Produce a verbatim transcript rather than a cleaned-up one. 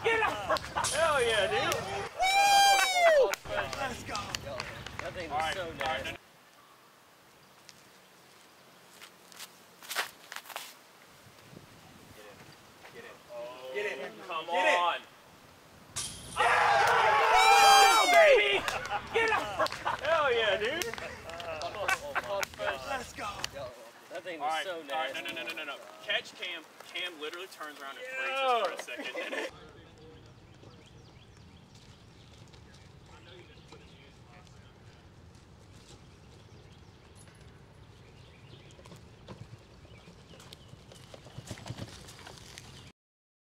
Get up! Hell yeah, dude! Woo! Let's go. That thing All was right, so all right, nasty. no, no. Get in. Oh, get in. Come Get on. Oh, baby! Get up! Hell yeah, dude! Let's go. That thing All was right, so all right, nasty. no, no, no, no, no, no. Catch Cam. Cam literally turns around and freezes for a second.